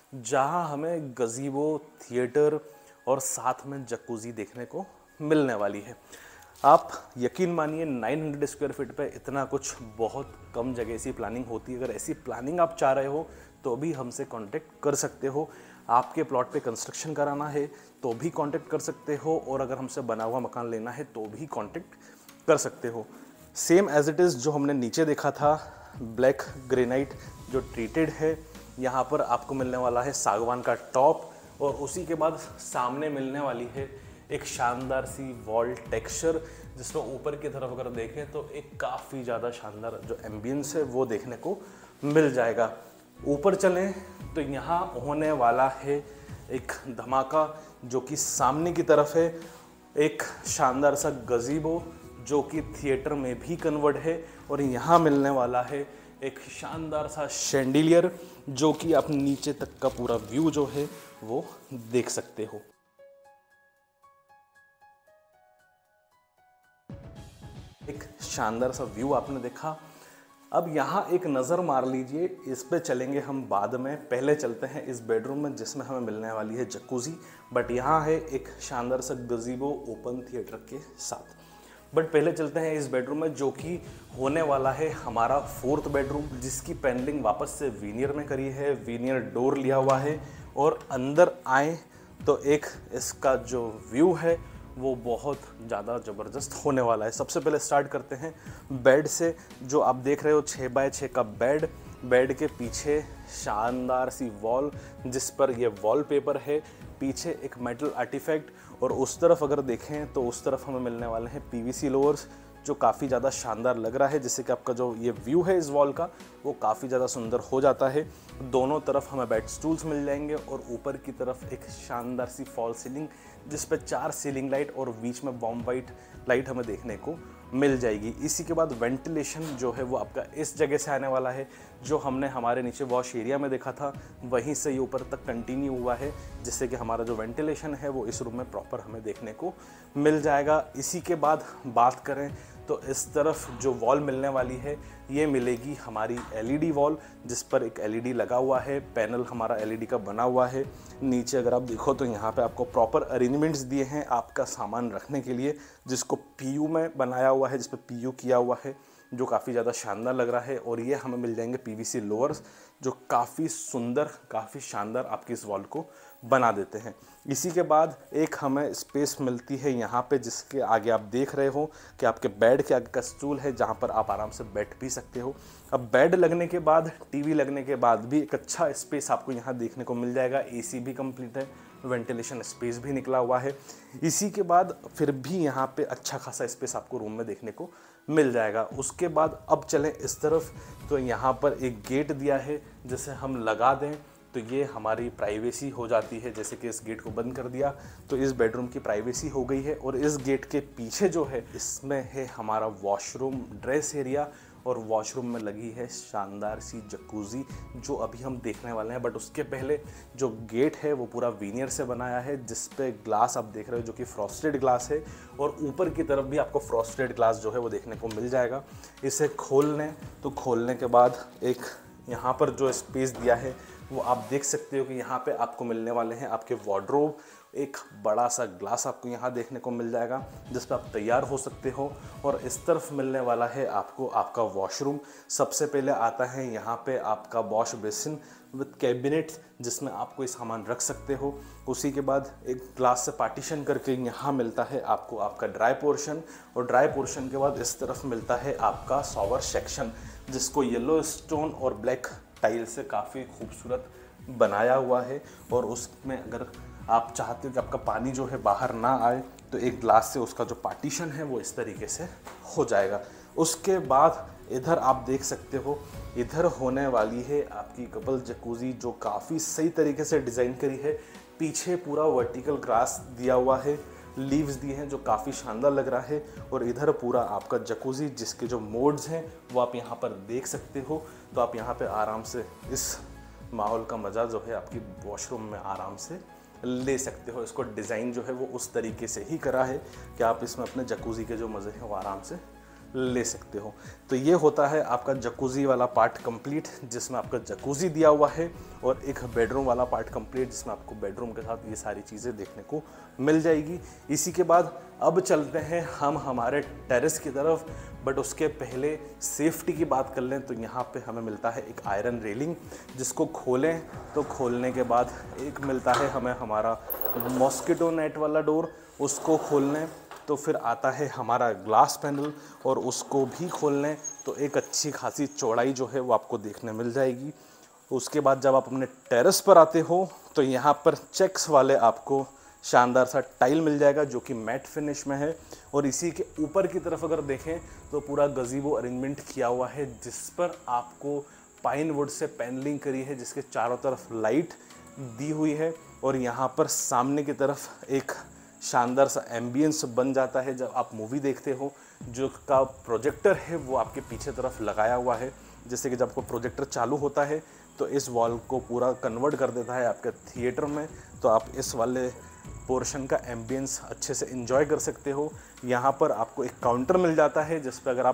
जहाँ हमें गज़ीबो, थिएटर और साथ में जकूज़ी देखने को मिलने वाली है। आप यकीन मानिए नौ सौ स्क्वायर फीट पे इतना कुछ बहुत कम जगह ऐसी प्लानिंग होती है। अगर ऐसी प्लानिंग आप चाह रहे हो तो भी हमसे कांटेक्ट कर सकते हो। आपके प्लॉट पे कंस्ट्रक्शन कराना है तो भी कांटेक्ट कर सकते हो, और अगर हमसे बना हुआ मकान लेना है तो भी कांटेक्ट कर सकते हो। सेम एज इट इज़ जो हमने नीचे देखा था, ब्लैक ग्रेनाइट जो ट्रीटेड है, यहाँ पर आपको मिलने वाला है सागवान का टॉप, और उसी के बाद सामने मिलने वाली है एक शानदार सी वॉल टेक्सचर, जिसमें ऊपर की तरफ अगर देखें तो एक काफ़ी ज़्यादा शानदार जो एम्बियंस है वो देखने को मिल जाएगा। ऊपर चलें तो यहाँ होने वाला है एक धमाका, जो कि सामने की तरफ है एक शानदार सा गज़ीबो जो कि थिएटर में भी कन्वर्ट है, और यहाँ मिलने वाला है एक शानदार सा शैंडिलियर, जो कि आप नीचे तक का पूरा व्यू जो है वो देख सकते हो। एक शानदार सा व्यू आपने देखा। अब यहाँ एक नज़र मार लीजिए, इस पे चलेंगे हम बाद में। पहले चलते हैं इस बेडरूम में जिसमें हमें मिलने वाली है जकूज़ी, बट यहाँ है एक शानदार सा गज़ीबो ओपन थिएटर के साथ। बट पहले चलते हैं इस बेडरूम में जो कि होने वाला है हमारा फोर्थ बेडरूम, जिसकी पैनलिंग वापस से वीनियर में करी है, वीनियर डोर लिया हुआ है। और अंदर आए तो एक इसका जो व्यू है वो बहुत ज़्यादा ज़बरदस्त होने वाला है। सबसे पहले स्टार्ट करते हैं बेड से। जो आप देख रहे हो छः बाय छः का बेड, बेड के पीछे शानदार सी वॉल जिस पर ये वॉलपेपर है, पीछे एक मेटल आर्टिफैक्ट, और उस तरफ अगर देखें तो उस तरफ हमें मिलने वाले हैं पीवीसी लोअर्स जो काफ़ी ज़्यादा शानदार लग रहा है, जिससे कि आपका जो ये व्यू है इस वॉल का वो काफ़ी ज़्यादा सुंदर हो जाता है। दोनों तरफ हमें बेड स्टूल्स मिल जाएंगे और ऊपर की तरफ एक शानदार सी फॉल सीलिंग जिस पे चार सीलिंग लाइट और बीच में बॉम्ब वाइट लाइट हमें देखने को मिल जाएगी। इसी के बाद वेंटिलेशन जो है वो आपका इस जगह से आने वाला है, जो हमने हमारे नीचे वॉश एरिया में देखा था वहीं से ये ऊपर तक कंटिन्यू हुआ है, जिससे कि हमारा जो वेंटिलेशन है वो इस रूम में प्रॉपर हमें देखने को मिल जाएगा। इसी के बाद बात करें तो इस तरफ जो वॉल मिलने वाली है ये मिलेगी हमारी एलईडी वॉल, जिस पर एक एलईडी लगा हुआ है, पैनल हमारा एलईडी का बना हुआ है। नीचे अगर आप देखो तो यहाँ पे आपको प्रॉपर अरेंजमेंट्स दिए हैं आपका सामान रखने के लिए, जिसको पीयू में बनाया हुआ है, जिस पर पीयू किया हुआ है, जो काफ़ी ज़्यादा शानदार लग रहा है। और ये हमें मिल जाएंगे पीवीसी लोअर्स जो काफ़ी सुंदर, काफ़ी शानदार आपकी इस वॉल को बना देते हैं। इसी के बाद एक हमें स्पेस मिलती है यहाँ पे, जिसके आगे आप देख रहे हो कि आपके बेड के आगे का स्टूल है जहाँ पर आप आराम से बैठ भी सकते हो। अब बेड लगने के बाद, टीवी लगने के बाद भी एक अच्छा स्पेस आपको यहाँ देखने को मिल जाएगा। एसी भी कंप्लीट है, वेंटिलेशन स्पेस भी निकला हुआ है। इसी के बाद फिर भी यहाँ पे अच्छा खासा स्पेस आपको रूम में देखने को मिल जाएगा। उसके बाद अब चलें इस तरफ, तो यहाँ पर एक गेट दिया है जिसे हम लगा दें तो ये हमारी प्राइवेसी हो जाती है। जैसे कि इस गेट को बंद कर दिया तो इस बेडरूम की प्राइवेसी हो गई है। और इस गेट के पीछे जो है इसमें है हमारा वॉशरूम ड्रेस एरिया, और वॉशरूम में लगी है शानदार सी जकूज़ी जो अभी हम देखने वाले हैं। बट उसके पहले जो गेट है वो पूरा वीनियर से बनाया है, जिस पे ग्लास आप देख रहे हो जो कि फ्रॉस्टेड ग्लास है, और ऊपर की तरफ भी आपको फ्रॉस्टेड ग्लास जो है वो देखने को मिल जाएगा। इसे खोल लें तो खोलने के बाद एक यहाँ पर जो स्पेस दिया है वो आप देख सकते हो कि यहाँ पे आपको मिलने वाले हैं आपके वार्डरोब। एक बड़ा सा ग्लास आपको यहाँ देखने को मिल जाएगा जिस पे आप तैयार हो सकते हो। और इस तरफ मिलने वाला है आपको आपका वॉशरूम। सबसे पहले आता है यहाँ पे आपका वॉश बेसिन विद कैबिनेट जिसमें आप कोई सामान रख सकते हो। उसी के बाद एक ग्लास से पार्टीशन करके यहाँ मिलता है आपको आपका ड्राई पोर्शन, और ड्राई पोर्शन के बाद इस तरफ मिलता है आपका शॉवर सेक्शन, जिसको येलो स्टोन और ब्लैक टाइल से काफ़ी खूबसूरत बनाया हुआ है। और उसमें अगर आप चाहते हो कि आपका पानी जो है बाहर ना आए तो एक ग्लास से उसका जो पार्टीशन है वो इस तरीके से हो जाएगा। उसके बाद इधर आप देख सकते हो, इधर होने वाली है आपकी कपल जकूज़ी जो काफ़ी सही तरीके से डिज़ाइन करी है। पीछे पूरा वर्टिकल ग्रास दिया हुआ है, लीव्स दिए हैं जो काफ़ी शानदार लग रहा है। और इधर पूरा आपका जकूज़ी जिसके जो मोड्स हैं वो आप यहाँ पर देख सकते हो। तो आप यहाँ पे आराम से इस माहौल का मज़ा जो है आपकी वॉशरूम में आराम से ले सकते हो। इसको डिज़ाइन जो है वो उस तरीके से ही करा है कि आप इसमें अपने जकूज़ी के जो मज़े हैं वो आराम से ले सकते हो। तो ये होता है आपका जकूज़ी वाला पार्ट कंप्लीट, जिसमें आपका जकूज़ी दिया हुआ है, और एक बेडरूम वाला पार्ट कंप्लीट जिसमें आपको बेडरूम के साथ ये सारी चीज़ें देखने को मिल जाएगी। इसी के बाद अब चलते हैं हम हमारे टेरेस की तरफ। बट उसके पहले सेफ्टी की बात कर लें तो यहाँ पे हमें मिलता है एक आयरन रेलिंग, जिसको खोलें तो खोलने के बाद एक मिलता है हमें हमारा मॉस्किटो नेट वाला डोर, उसको खोलने तो फिर आता है हमारा ग्लास पैनल, और उसको भी खोलने तो एक अच्छी खासी चौड़ाई जो है वो आपको देखने मिल जाएगी। उसके बाद जब आप अपने टेरेस पर आते हो तो यहाँ पर चेक्स वाले आपको शानदार सा टाइल मिल जाएगा जो कि मैट फिनिश में है। और इसी के ऊपर की तरफ अगर देखें तो पूरा गज़ीबो अरेंजमेंट किया हुआ है, जिस पर आपको पाइन वुड से पैनलिंग करी है, जिसके चारों तरफ लाइट दी हुई है। और यहाँ पर सामने की तरफ एक शानदार सा एम्बियंस बन जाता है जब आप मूवी देखते हो। जो का प्रोजेक्टर है वो आपके पीछे तरफ लगाया हुआ है, जैसे कि जब आपको प्रोजेक्टर चालू होता है तो इस वॉल को पूरा कन्वर्ट कर देता है आपके थिएटर में। तो आप इस वाले पोर्शन का एम्बियंस अच्छे से एंजॉय कर सकते हो। यहाँ पर आपको एक काउंटर मिल जाता है जिस पर अगर आप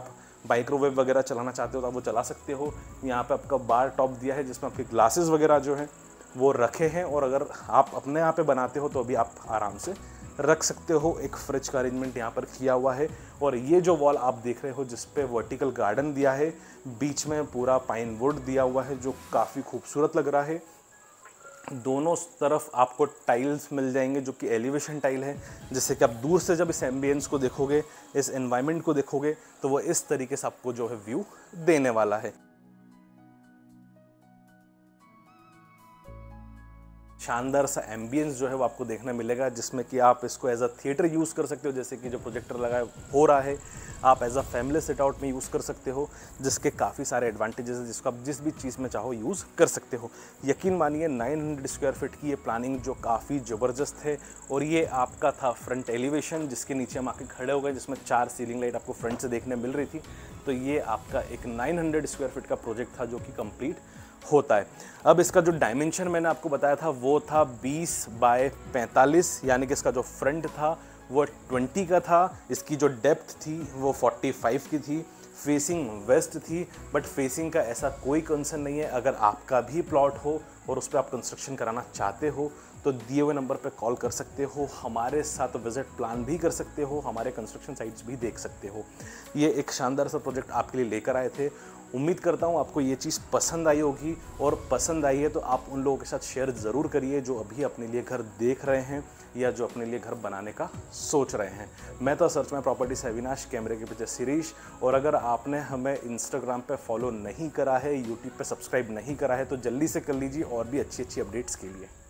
माइक्रोवेव वगैरह चलाना चाहते हो तो आप वो चला सकते हो। यहाँ पे आपका बार टॉप दिया है जिसमें आपके ग्लासेस वगैरह जो हैं वो रखे हैं, और अगर आप अपने यहाँ पे बनाते हो तो अभी आप आराम से रख सकते हो। एक फ्रिज का अरेंजमेंट यहाँ पर किया हुआ है, और ये जो वॉल आप देख रहे हो जिस पे वर्टिकल गार्डन दिया है, बीच में पूरा पाइन वुड दिया हुआ है जो काफ़ी खूबसूरत लग रहा है। दोनों तरफ आपको टाइल्स मिल जाएंगे जो कि एलिवेशन टाइल है, जिससे कि आप दूर से जब इस एम्बियंस को देखोगे, इस एनवायरनमेंट को देखोगे, तो वो इस तरीके से आपको जो है व्यू देने वाला है। शानदार सा एम्बियंस जो है वो आपको देखने मिलेगा, जिसमें कि आप इसको एज अ थिएटर यूज़ कर सकते हो, जैसे कि जो प्रोजेक्टर लगा हो रहा है आप as a family sit out में यूज़ कर सकते हो, जिसके काफ़ी सारे एडवांटेजेस हैं, जिसको आप जिस भी चीज़ में चाहो यूज़ कर सकते हो। यकीन मानिए नाइन हंड्रेड स्क्वायर फीट की ये प्लानिंग जो काफ़ी ज़बरदस्त है, और ये आपका था फ्रंट एलिवेशन जिसके नीचे हम आके खड़े हो गए, जिसमें चार सीलिंग लाइट आपको फ्रंट से देखने मिल रही थी। तो ये आपका एक नाइन हंड्रेड स्क्वायर फीट का प्रोजेक्ट था जो कि कंप्लीट होता है। अब इसका जो डायमेंशन मैंने आपको बताया था वो था बीस बाय पैंतालीस, यानी कि इसका जो फ्रंट था वो बीस का था, इसकी जो डेप्थ थी वो पैंतालीस की थी, फेसिंग वेस्ट थी। बट फेसिंग का ऐसा कोई कंसर्न नहीं है। अगर आपका भी प्लॉट हो और उस पर आप कंस्ट्रक्शन कराना चाहते हो तो दिए हुए नंबर पे कॉल कर सकते हो, हमारे साथ विजिट प्लान भी कर सकते हो, हमारे कंस्ट्रक्शन साइट्स भी देख सकते हो। ये एक शानदार सा प्रोजेक्ट आपके लिए लेकर आए थे। उम्मीद करता हूँ आपको ये चीज़ पसंद आई होगी, और पसंद आई है तो आप उन लोगों के साथ शेयर ज़रूर करिए जो अभी अपने लिए घर देख रहे हैं या जो अपने लिए घर बनाने का सोच रहे हैं। मैं तो सर्च में प्रॉपर्टी से अविनाश, कैमरे के पीछे शिरीष। और अगर आपने हमें इंस्टाग्राम पे फॉलो नहीं करा है, यूट्यूब पे सब्सक्राइब नहीं करा है, तो जल्दी से कर लीजिए और भी अच्छी अच्छी अपडेट्स के लिए।